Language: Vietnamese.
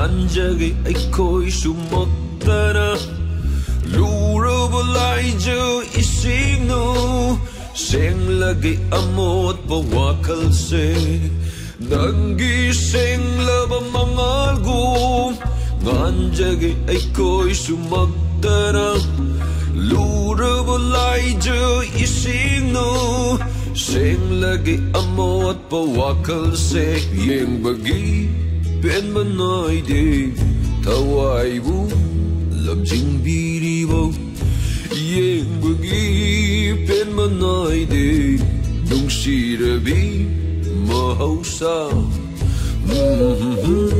ngánjagi aikoi sumoktana luraba laiju isingnu senglagi amot pawakalse nangi senglaba mangalgum ngánjagi aikoi sumoktana luraba laiju isingnu senglagi amot pawakalse yengbagi pen manoide tawaibu lamjing biribo yengbagi pen manoide nungsirabi Mahousa